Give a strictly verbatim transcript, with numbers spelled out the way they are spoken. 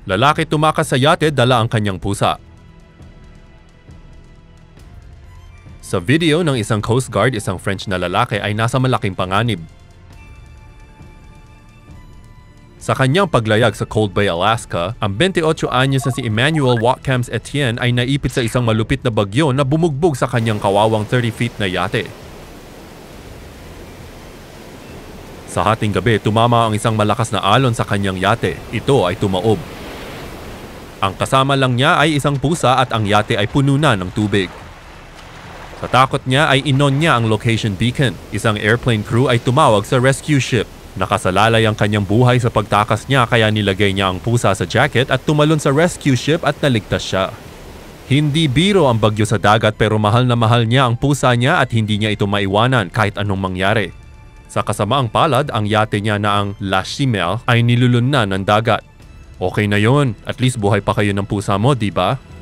Lalaki tumakas sa yate, dala ang kanyang pusa. Sa video ng isang Coast Guard, isang French na lalaki ay nasa malaking panganib. Sa kanyang paglayag sa Cold Bay, Alaska, ang twenty-eight anyos na si Emmanuel Wattecamps-Etienne ay naipit sa isang malupit na bagyo na bumugbog sa kanyang kawawang thirty feet na yate. Sa hatinggabi, tumama ang isang malakas na alon sa kanyang yate. Ito ay tumaob. Ang kasama lang niya ay isang pusa at ang yate ay puno na ng tubig. Sa takot niya ay inon niya ang location beacon. Isang airplane crew ay tumawag sa rescue ship. Nakasalalay ang kanyang buhay sa pagtakas niya kaya nilagay niya ang pusa sa jacket at tumalon sa rescue ship at naligtas siya. Hindi biro ang bagyo sa dagat pero mahal na mahal niya ang pusa niya at hindi niya ito maiwanan kahit anong mangyari. Sa kasamaang palad, ang yate niya na ang Lalaki ay nilulun na ng dagat. Okay na yon, at least buhay pa kayo ng pusa mo, di ba?